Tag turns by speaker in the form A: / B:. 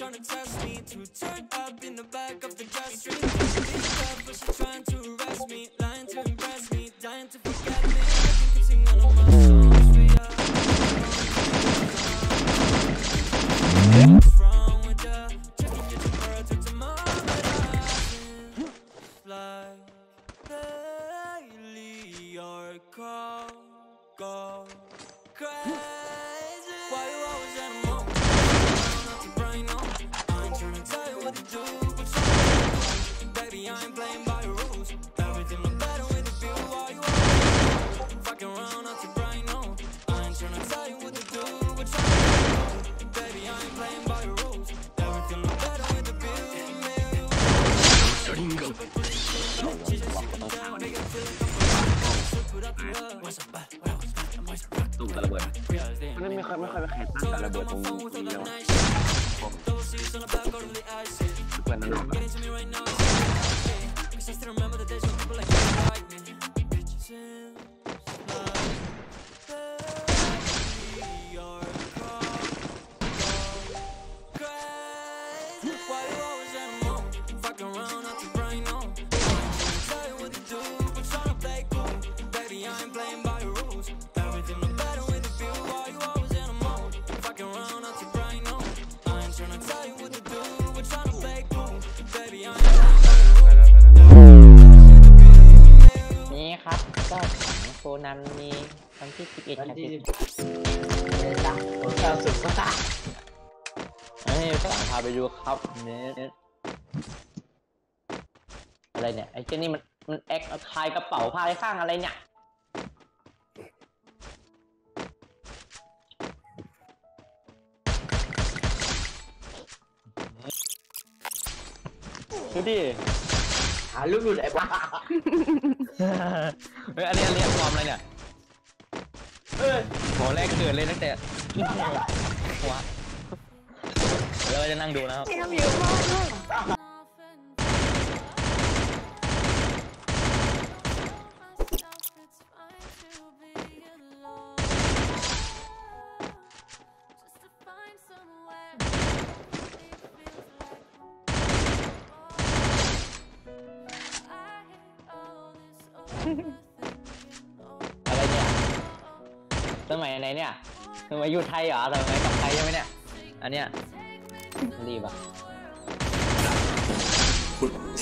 A: ตุ้มตะระเบิดไม่ค่อยไปแข่งตั้งตะระเบิดตรงนี้แล้วเพื่อนนั่นแหละ
B: โคนันมีวันที่11ครับพี่
A: สุดก็ตา
B: ฝรั่งพาไปดูครับเนี่ยอะไรเนี่ยไอ้เจ้านี่มันแอคคลายกระเป๋าพายข้างอะไรเนี่ยดูดิ
A: หาลูกหลุดไอ้บ้า
B: เฮ้ยอันนี้ความอะไรเนี่ยโหแรกเกิดเลยตั้งแต่หัวแล้วเราจะนั่งดูนะครับ
A: เยอะมากเลย
B: อะไรเนี่ยสมัยไหนเนี่ยสมัยอยู่ไทยเหรอสมัยกับไทยใช่ไหมเนี่ยอันเนี้ยรีบอ่ะ